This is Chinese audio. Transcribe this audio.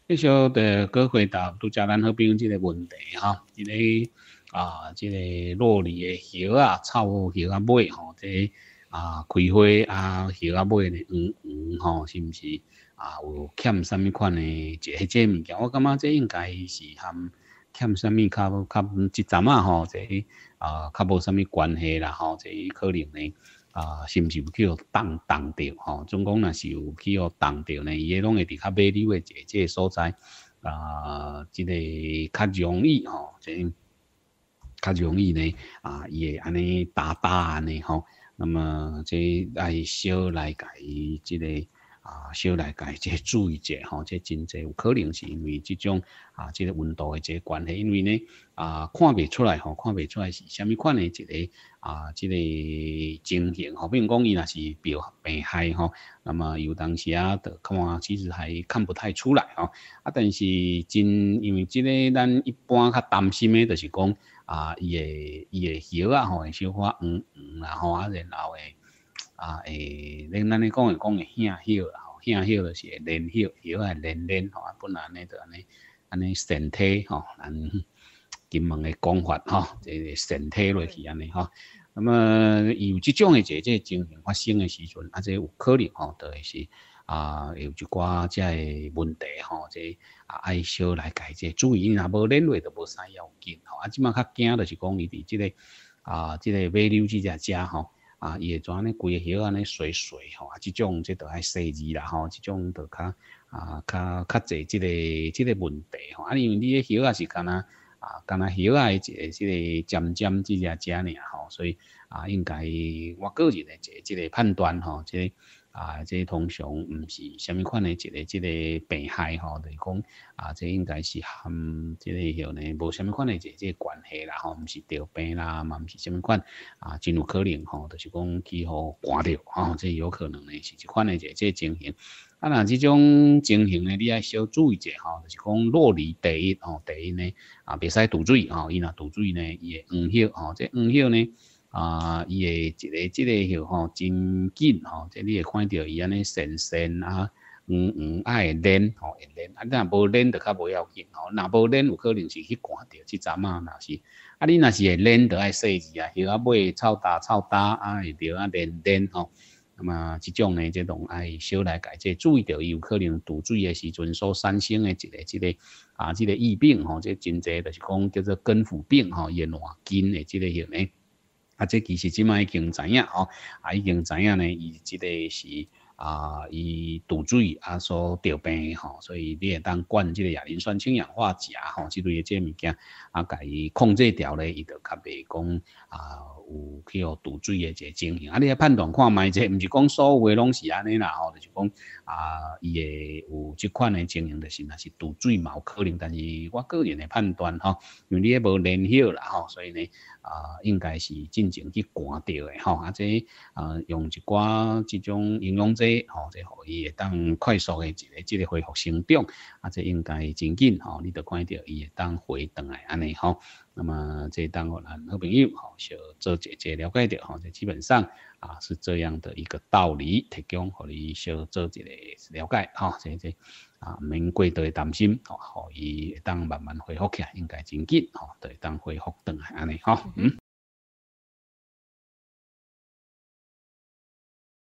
继续的搁回答拄则咱好朋友即个问题哈，即个落梨的叶啊、草叶啊尾吼，这开花啊叶啊尾呢黄黄吼，是毋是有欠啥物款的这物件？我感觉这应该是含欠啥物较即阵啊吼，这较无啥物关系啦吼，这可能呢。是毋是有去互冻着吼？总讲若是有去互冻着呢，伊个拢会伫较尾溜的即个所在即个较容易吼，即较容易呢伊会安尼打安尼吼。那么这爱小来家即个小来家即注意者吼，这真济有可能是因为即种即个温度的即个关系，因为呢看袂出来吼，看袂出来是虾米款的一个即个情形吼，比如讲伊若是病害吼，那么有当时就看其实还看不太出来吼，但是因为即个咱一般较担心的，就是讲伊的叶吼会小可黄啦吼，然后会咱咧讲会杏叶啦吼，杏叶就是会连叶，叶会连吼，本来呢就安尼身体吼，咱金门的讲法吼，这个身体落去安尼吼。那么有即种的这情形发生的时阵，这有可能吼，就会是有一寡这个问题吼，这爱小来家这注意，若无连落就无啥要紧吼。即马较惊就是讲伊伫即个即个尾溜即只只吼。伊会怎呢？规个叶安尼水吼，即种即着爱洗字啦吼，即种着较济即个问题吼。因为你个叶也是干那叶啊的即个尖即只只尔吼，所以应该我个人的即个判断吼，这通常毋是虾米款的即个病害吼，就是讲这应该是含即个叶呢无虾米款的即个关系啦吼，毋是得病啦，嘛毋是虾米款真有可能吼，就是讲去互寒着吼，这有可能呢是一款的即个情形。若即种情形呢，你爱小注意者吼，就是讲落梨第一呢袂使渡水吼，伊若渡水呢，伊会黄叶吼，这黄叶呢。伊会即个叶吼真紧吼，即你会看到伊安尼线黄会连吼，会连若无连就较无要紧吼，若无连有可能是去寒着即阵若是你若是会连就爱细字叶尾臭搭会着连吼。那么即种呢，即拢爱小来家即注意到伊有可能渡水的时阵所产生的即个疫病吼，即真济就是讲叫做根腐病吼，伊会烂根的即个叶呢。这其实即摆已经知影吼，已经知影呢，伊即个是伊渡水所得病吼，所以你会当灌即个亚磷酸氢氧化钾吼，即类即物件甲伊控制掉咧，伊就较袂讲有去互渡水的一个情形。你来判断看卖者，毋是讲所有的拢是安尼啦吼，就是讲伊会有即款的情形，就是若是渡水嘛有可能，但是我个人的判断吼，因为你也无连叶啦吼，所以呢应该是进前去寒着的吼，这用一寡即种营养剂吼，这互伊会当快速的即个恢复成长，这应该真紧吼，你着看到伊会当回转来安尼吼。那么这当我咱好朋友吼，小做一了解到吼，这基本上是这样的一个道理，提供互你小做一个了解吼，这免过度担心吼，互伊会当慢慢恢复起来，应该真紧吼，就会当恢复转来安尼吼。